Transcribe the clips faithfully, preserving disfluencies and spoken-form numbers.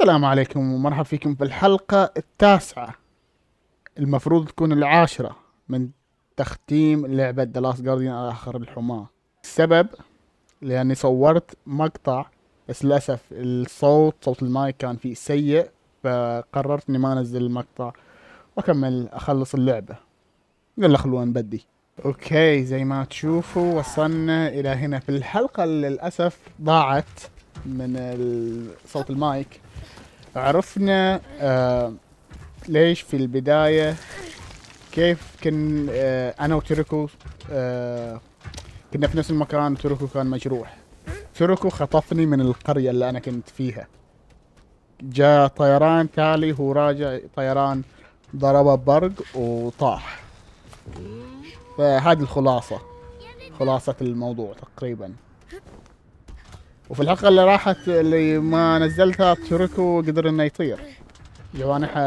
السلام عليكم ومرحبا فيكم في الحلقة التاسعة، المفروض تكون العاشرة من تختيم لعبة The Last Guardian آخر الحماة. السبب لأني صورت مقطع بس للأسف الصوت صوت المايك كان فيه سيء، فقررت إني ما أنزل المقطع وأكمل أخلص اللعبة. يلا خلونا نبدي. أوكي، زي ما تشوفوا وصلنا إلى هنا. في الحلقة للأسف ضاعت من صوت المايك. عرفنا آه ليش في البداية كيف كن آه أنا وتركو آه كنا في نفس المكان. تركو كان مجروح. تركو خطفني من القرية اللي أنا كنت فيها. جاء طيران تالي، هو راجع طيران ضربه برق وطاح. فهذه الخلاصة خلاصة الموضوع تقريبا. وفي الحلقة اللي راحت اللي ما نزلتها تركو قدر انه يطير. جوانحه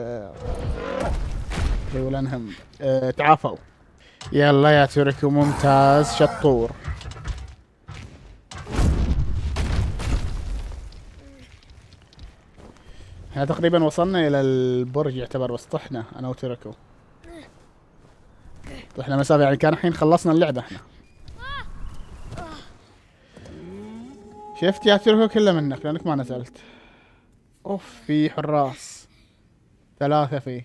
لانهم اه تعافوا. يلا يا تركو، ممتاز شطور. احنا تقريبا وصلنا الى البرج يعتبر، بس طحنا انا وتركو. طحنا مسافة، يعني كان الحين خلصنا اللعبة احنا. شفت يا تركو كله منك لانك ما نزلت. اوف، في حراس ثلاثة فيه.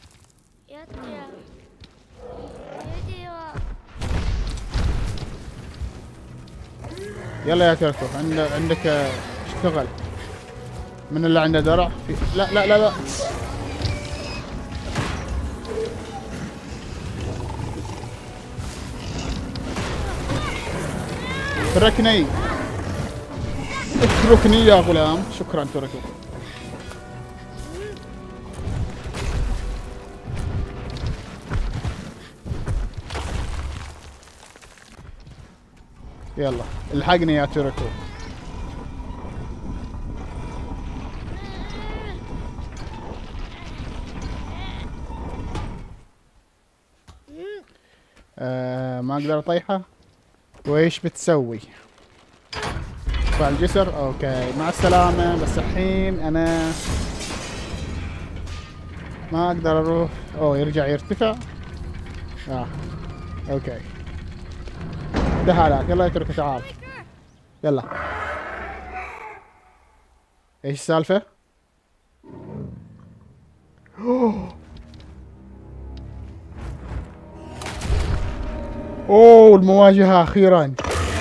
يلا يا تركو، عندك عندك اشتغل. من اللي عنده درع في... لا لا لا لا اتركني اتركني يا غلام. شكرا تركو. يلا الحقني يا تركو. آه ما اقدر اطيحه. وايش بتسوي؟ ارفع الجسر. اوكي مع السلامة. بس الحين انا ما اقدر اروح. اوه يرجع يرتفع. اه اوكي ده حالات. يلا يا تركو تعال. يلا. ايش السالفة؟ اوه المواجهة اخيرا.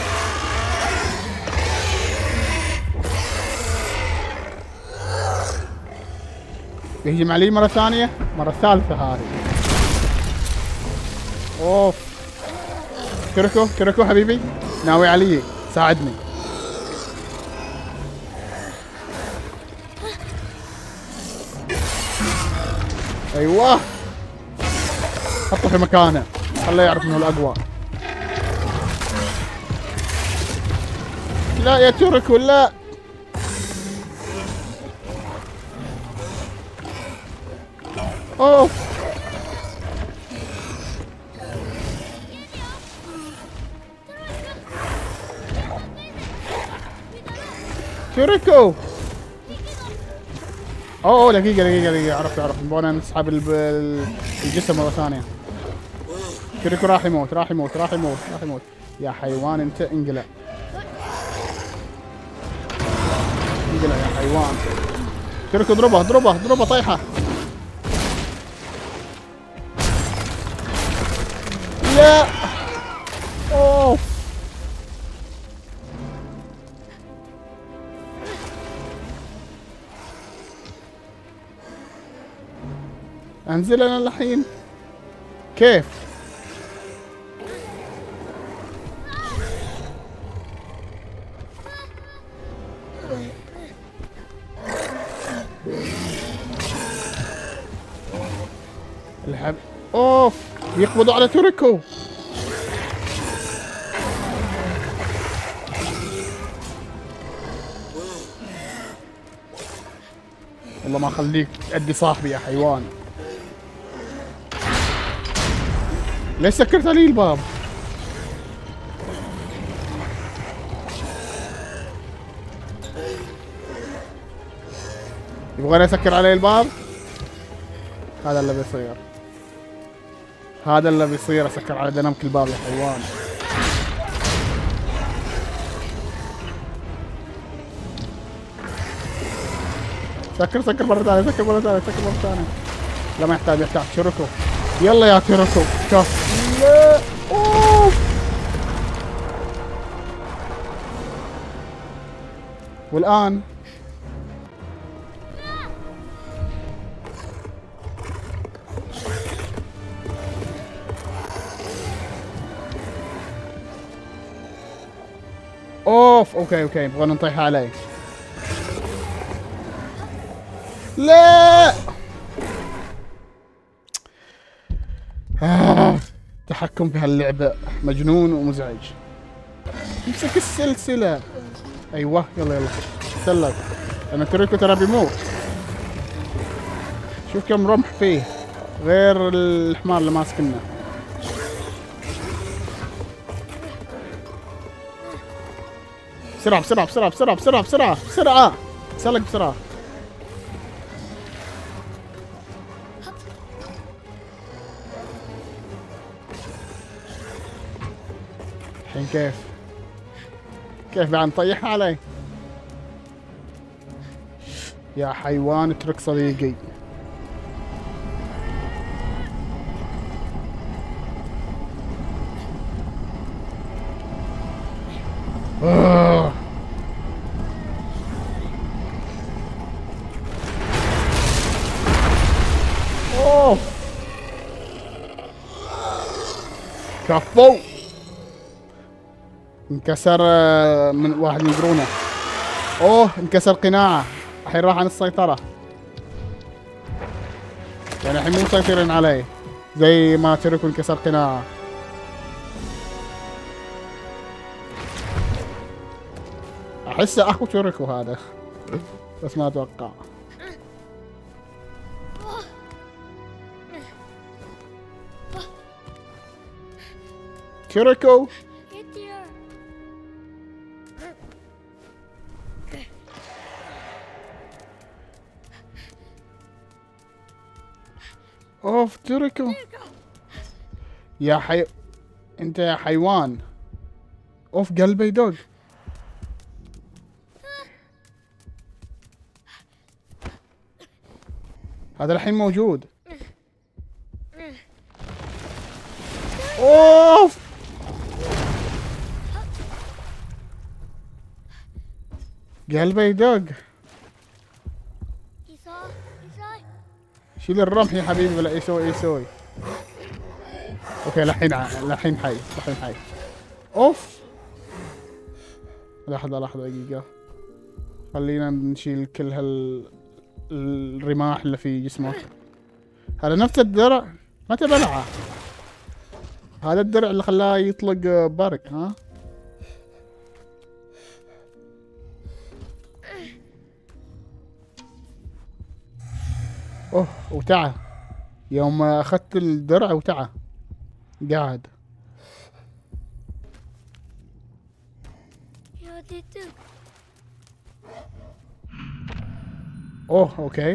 يهجم علي مرة ثانية، مرة ثالثة هذه. اوف تركو تركو حبيبي، ناوي علي ساعدني. ايوه حطه في مكانه، خليه يعرف انه الاقوى. لا يا تركو لا. اوف تركو. اوه دقيقة دقيقة دقيقة، عرفت عرفت نبغى نسحب الجسم مرة ثانية. تركو راح يموت راح يموت راح يموت راح يموت. يا حيوان انت انقلع. انقلع يا حيوان. تركو اضربه اضربه اضربه طيحة. لا اوف انزل انا الحين كيف؟ الحب اوف يقبضوا على تركو. والله ما اخليك تأدي صاحبي يا حيوان. ليش سكرت علي الباب؟ يبغاني اسكر عليه الباب. هذا اللي بيصير، هذا اللي بيصير. اسكر على دينامك الباب يا حيوان. سكر سكر مرة ثانية، سكر مرة ثانية، سكر مرة ثانية. لا ما يحتاج، يحتاج تشركو. يلا يا تشركو. شوف. لا اوف. والآن اوف. اوكي اوكي نبغى نطيح عليه. لا آه. التحكم في هاللعبة مجنون ومزعج. امسك السلسلة. ايوه يلا يلا سلك. انا تريكو ترى بيموت. شوف كم رمح فيه غير الحمار اللي ماسكنا. بسرعة بسرعة بسرعة بسرعة بسرعة بسرعة بسرعة. سلك بسرعة. الحين كيف؟ كيف بعد نطيحها علي؟ يا حيوان اترك صديقي. آه. اوف كفو. انكسر من واحد من قرونه. اوه انكسر قناعه. الحين راح عن السيطره، يعني الحين مو مسيطرين عليه زي ما تركوا انكسر قناعه. احسه اخو تركوا هذا بس ما اتوقع. تركوا اوف. تركوا يا حي... انت يا حيوان. اوف قلبي يدق. هذا الحين موجود. اوف قلبي يدق. شيل الرمح يا حبيبي ولا يسوي يسوي. اوكي الحين الحين حي الحين حي. اوف لحظة لحظة دقيقة. خلينا نشيل كل هال الرماح اللي في جسمه. هذا نفس الدرع متى بلعه؟ هذا الدرع اللي خلاه يطلق برق. ها اوه وتعه. يوم اخذت الدرع وتعه قاعد. اوه اوكي.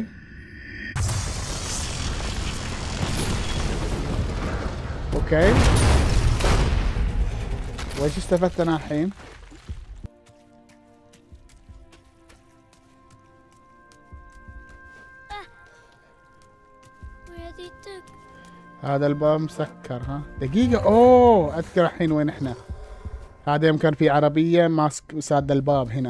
اوكي وايش استفدت انا الحين؟ هذا الباب مسكر. ها دقيقة. اوه اذكر الحين وين احنا. هذا يوم كان في عربية ماسك ساد الباب هنا.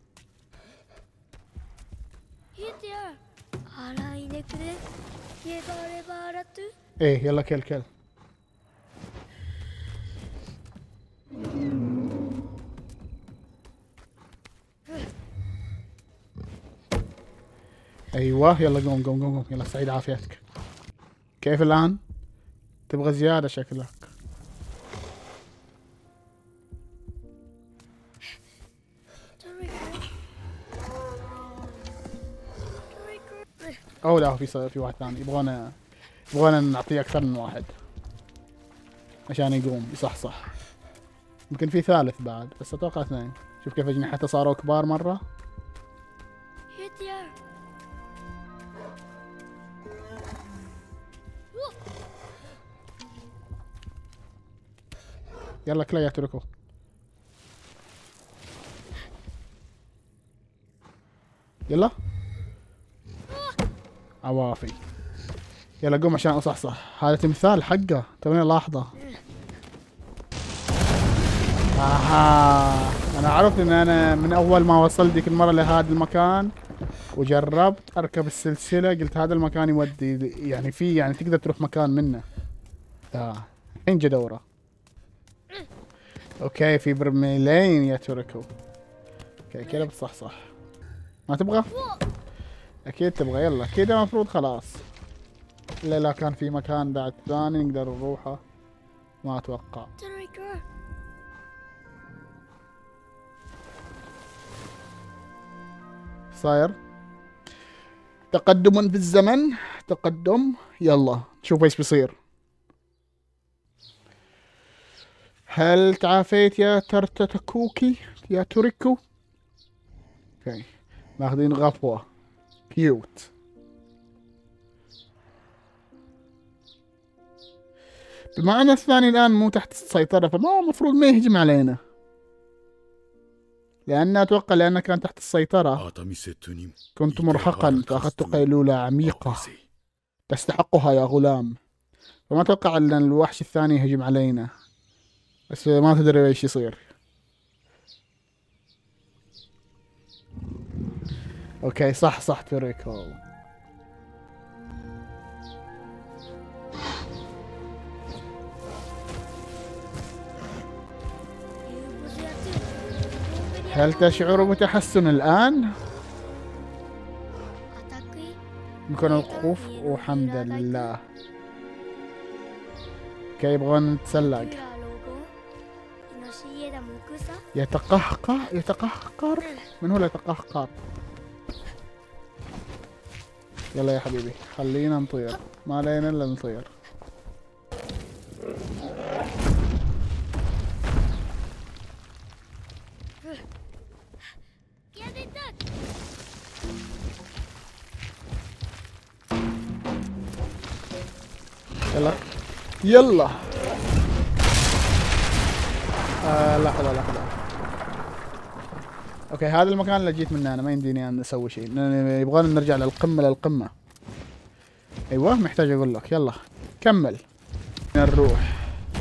ايه يلا كل كل. ايوه يلا قوم قوم قوم قوم. يلا سعيد عافيتك. كيف الان؟ تبغى زيادة شكلك. اوه لا في في واحد ثاني. يبغانا يبغانا نعطيه اكثر من واحد عشان يقوم يصحصح. يمكن في ثالث بعد بس اتوقع اثنين. شوف كيف اجنحته صاروا كبار مرة. يلا كلا يا تركو. يلا عوافي. يلا قوم عشان اصحصح. هذا تمثال حقه توني لاحظه. اها انا عرفت ان انا من اول ما وصلت ديك المره لهذا المكان وجربت اركب السلسله قلت هذا المكان يودي يعني فيه يعني تقدر تروح مكان منه. اه الحين جا دوره. اوكي في برميلين يا تركو. اوكي كذا بتصحصح. ما تبغى؟ اكيد تبغى. يلا كذا المفروض خلاص. الا لا كان في مكان بعد ثاني نقدر نروحه. ما اتوقع. صاير تقدم في الزمن. تقدم. يلا نشوف ايش بيصير. هل تعافيت يا ترتتكوكي يا توريكو؟ اوكي ماخذين غفوة كيوت. بما ان الثاني الان مو تحت السيطرة فما المفروض ما يهجم علينا. لأن أتوقع لأنه كان تحت السيطرة كنت مرهقا فأخذت قيلولة عميقة تستحقها يا غلام. فما أتوقع أن الوحش الثاني يهجم علينا. بس ما تدري ايش يصير. اوكي صح صح توريكو. هل تشعر بتحسن الآن؟ يمكن الوقوف وحمد لله. اوكي يبغون نتسلق. يتقهقر يتقهقر. من هو اللي يتقهقر؟ يلا يا حبيبي خلينا نطير. ما علينا الا نطير. يلا يلا. آه لحظة لحظة. اوكي هذا المكان اللي جيت منه انا ما يمديني ان اسوي شيء. يبغانا نرجع للقمة للقمة. ايوه محتاج اقول لك. يلا كمل. نروح.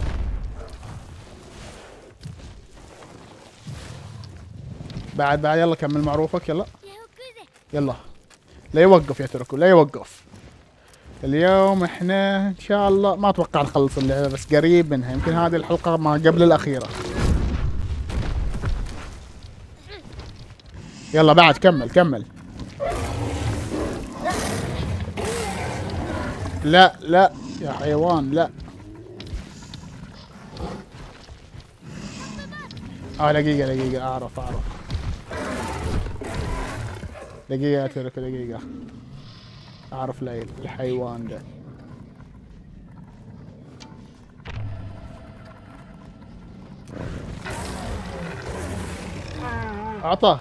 بعد بعد يلا كمل معروفك. يلا يلا لا يوقف يا تركو لا يوقف. اليوم احنا ان شاء الله ما اتوقع نخلص اللعبة بس قريب منها. يمكن هذه الحلقة ما قبل الاخيرة. يلا بعد كمل كمل. لا لا يا حيوان لا. اه دقيقة دقيقة اعرف اعرف. دقيقة يا تركو دقيقة. اعرف ليل الحيوان ده. اعطاه.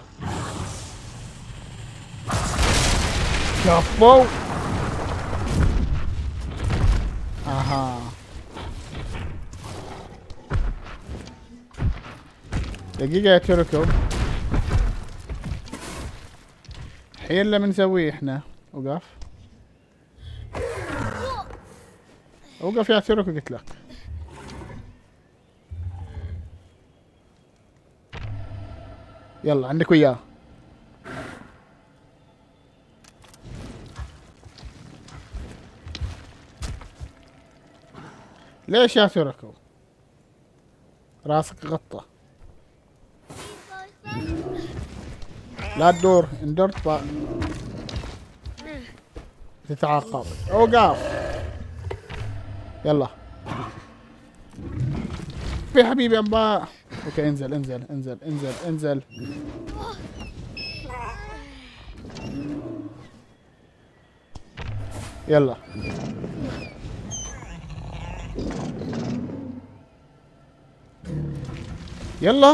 كفو. اها دقيقة يا تركو. الحين اللي بنسويه احنا وقف. وقف يا تركو قلت لك. يلا عندك وياه. ليش يا تركو؟ راسك غطى. لا تدور ان درت تتعاقب. اوقف. يلا في حبيبي انباء. اوكي انزل انزل انزل انزل انزل. يلا يلا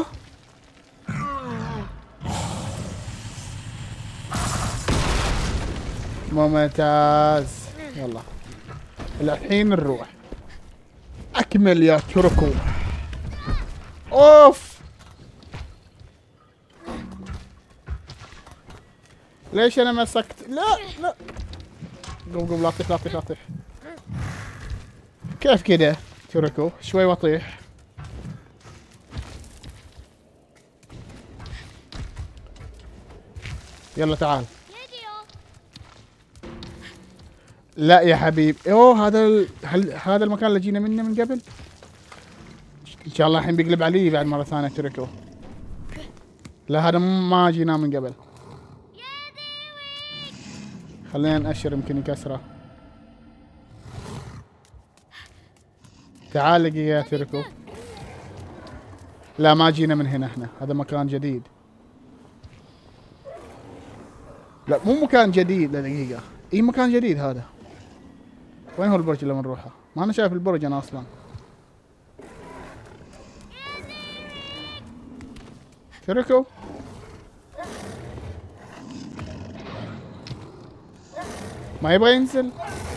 ممتاز. يلا الحين نروح. اكمل يا تركو. اوف ليش انا مسكت؟ لا لا قوم قوم لا تطيح لا تطيح لا تطيح. كيف كده تركو؟ شوي واطيح. يلا تعال. لا يا حبيب. اوه هذا ال... هل... هذا المكان اللي جينا منه من قبل. ان شاء الله الحين بيقلب علي بعد مره ثانيه تركو. لا هذا ما جينا من قبل. خلينا نأشر يمكن يكسره. تعال لقي يا تركو. لا ما جينا من هنا احنا، هذا مكان جديد. لا مو مكان جديد، لا دقيقة. اي مكان جديد هذا. وين هو البرج اللي بنروحه؟ ما انا شايف البرج انا اصلا. تركو ما يبغى ينزل.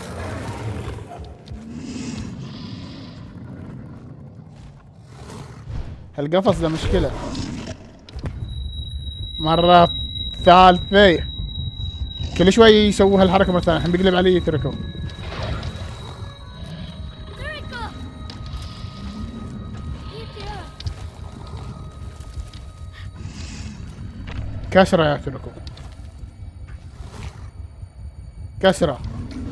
هالقفص ذا مشكلة. مرة ثالثة كل شوي يسوي هالحركة مرة ثانية. الحين بيقلب علي تركو. كسرة يا تركو كسرة.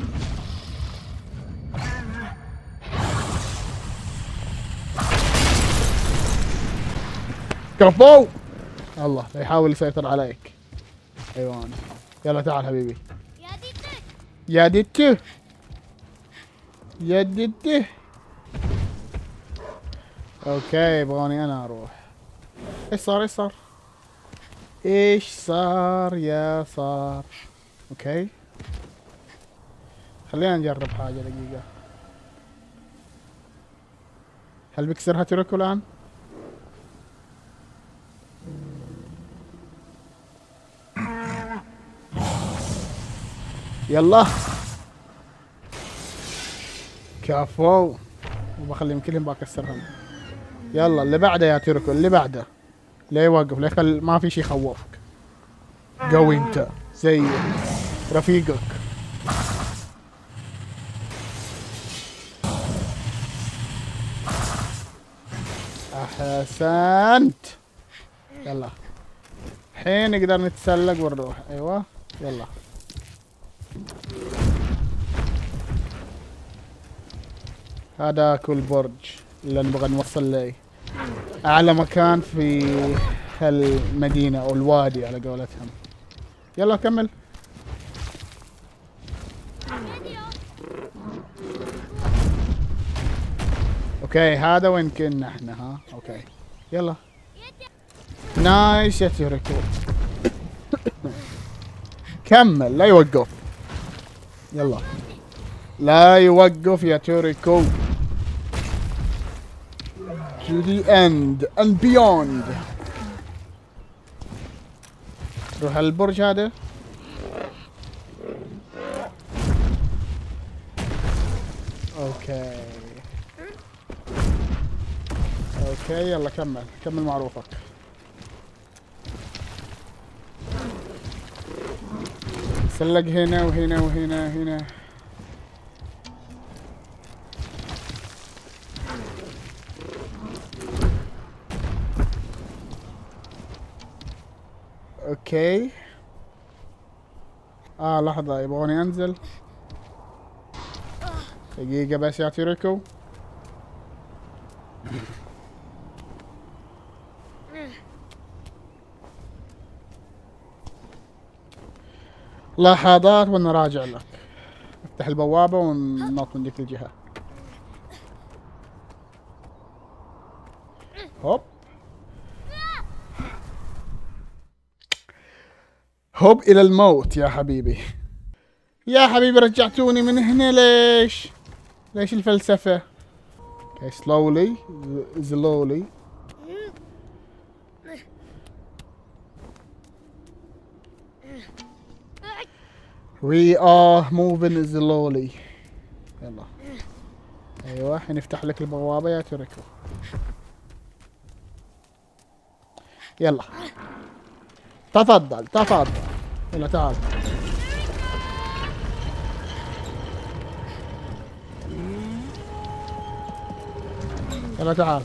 كفو. الله لا يحاول يسيطر عليك. ايوان يلا تعال حبيبي. يا ديتو يا ديتو. اوكي يبغوني انا اروح. ايش صار ايش صار ايش صار يا صار. اوكي خلينا نجرب حاجة دقيقة. هل بكسرها تركو الآن؟ يلا كفو. وبخليهم كلهم بكسرهم. يلا اللي بعده يا تركو اللي بعده. لا يوقف لا يخل ما في شي يخوفك. قوي انت زي رفيقك. احسنت. يلا الحين نقدر نتسلق ونروح. ايوه يلا. هذاك البرج اللي نبغى نوصل له. اعلى مكان في هالمدينة او الوادي على قولتهم. يلا كمل. اوكي هذا وين كنا احنا ها. اوكي يلا. نايس يا تركو. كمل لا يوقف. يلا لا يوقف يا توريكو. To the end and beyond. روح البرج هذا. اوكي اوكي يلا كمل كمل معروفك. سلق هنا وهنا وهنا هنا. اوكي اه لحظة يبغوني انزل. دقيقة بس يا تيريكو. لحظات وانا راجع لك. افتح البوابة وننط من ذيك الجهة. هوب هوب الى الموت يا حبيبي. يا حبيبي رجعتوني من هنا ليش؟ ليش الفلسفة؟ اوكي slowly slowly. We are moving slowly. يلا. ايوه الحين نفتح لك البوابة يا تركو. يلا. تفضل تفضل. يلا تعال. يلا تعال.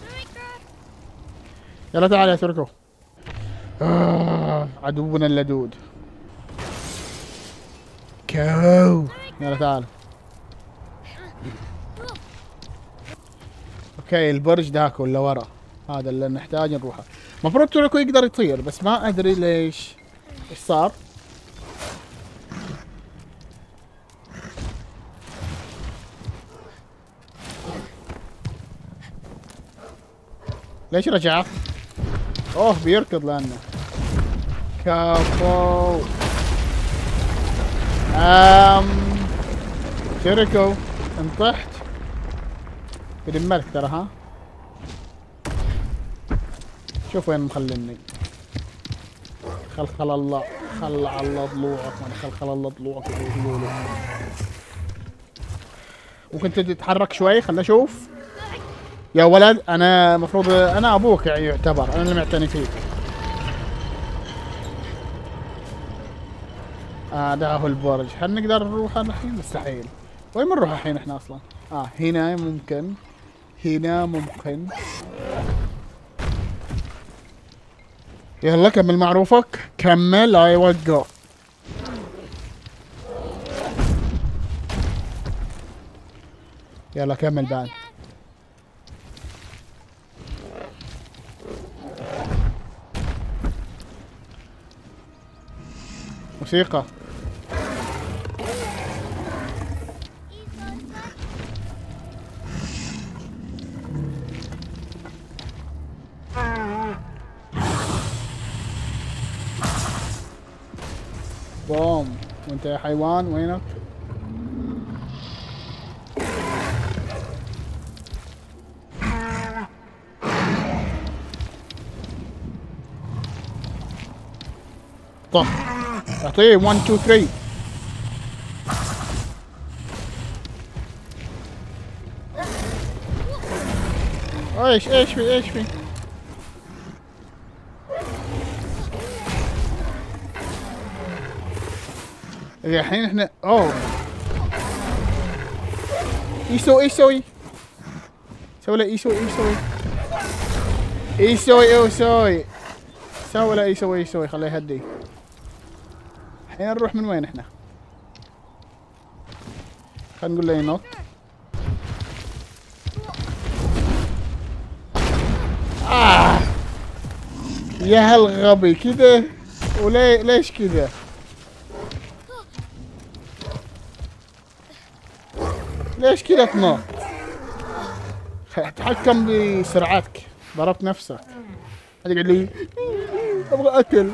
يلا تعال يا تركو. آه عدونا اللدود. كاو. يلا تعال. اوكي البرج ذاك ولا ورا. هذا اللي نحتاج نروحه. المفروض تركو يقدر يطير بس ما ادري ليش. ايش صار؟ ليش رجع؟ اوه بيركض لانه كفو. ام تركو انطحت. بدمرك ترى ها. شوف وين مخليني. خلخل الله خلع الله ضلوعك. ما خلخل الله ضلوعك يقولوا. ممكن تتحرك شوي خلنا اشوف. يا ولد انا مفروض انا ابوك يعني يعتبر انا اللي معتني فيك. اه ده هو البرج. هل نقدر نروح الحين؟ مستحيل. وين بنروح الحين احنا اصلا؟ اه هنا ممكن. هنا ممكن. يلا كمل معروفك. كمل. اي وات جو. يلا كمل بعد. موسيقى. بوم. وانت يا حيوان وينك؟ طه اعطيه واحد اثنين ثلاثة. ايش ايش في ايش في؟ الحين احنا اوه ايش يسوي ايش يسوي؟ سوي له ايش يسوي ايش يسوي؟ ايش يسوي ايش يسوي؟ سوي له ايش يسوي ايش يسوي؟ خليه يهدي. الحين نروح من وين احنا؟ خلينا نقول له ينط. آه يا هالغبي كذا. وليه ليش كذا؟ ليش كذا تنط؟ تحكم بسرعتك. ضربت نفسك. هذا قاعد لي ابغى اكل.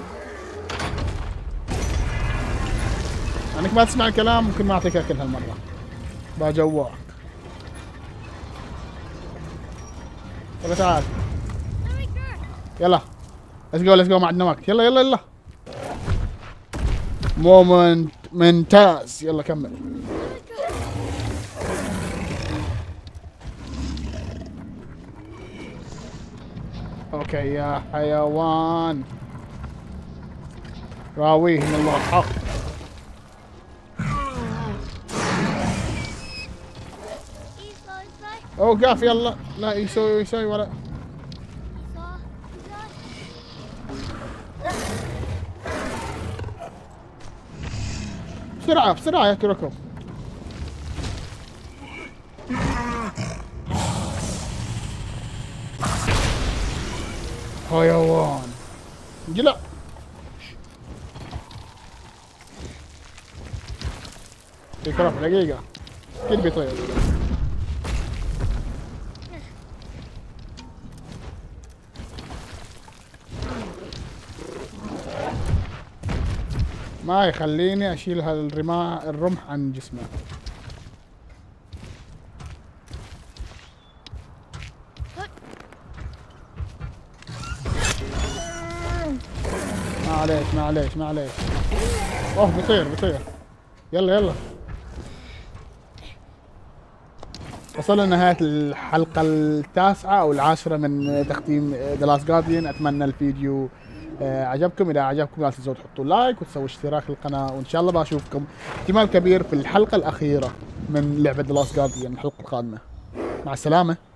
انك ما تسمع الكلام ممكن ما اعطيك اكل هالمره. بجوعك. يلا تعال. يلا ليتس جو ليتس جو ما عندنا وقت. يلا يلا يلا. مومنت ممتاز. يلا كمل. اوكي يا حيوان. راويه من الله الحق. اوقف يلا. لا يسوي يسوي ولا. بسرعة بسرعة يا تركو. حيوان. جلا. يكرف دقيقة. اكيد بيطير. ما يخليني اشيل هالرماح الرمح عن جسمه. معليش معليش معليش. اوه بيطير بيطير. يلا يلا. وصلنا لنهاية الحلقة التاسعة أو العاشرة من تختيم ذا لاست جارديان. أتمنى الفيديو آه، عجبكم. إذا عجبكم لا تنسوا تحطوا لايك وتسووا اشتراك للقناة، وإن شاء الله بشوفكم احتمال كبير في الحلقة الأخيرة من لعبة ذا لاست جارديان الحلقة القادمة. مع السلامة.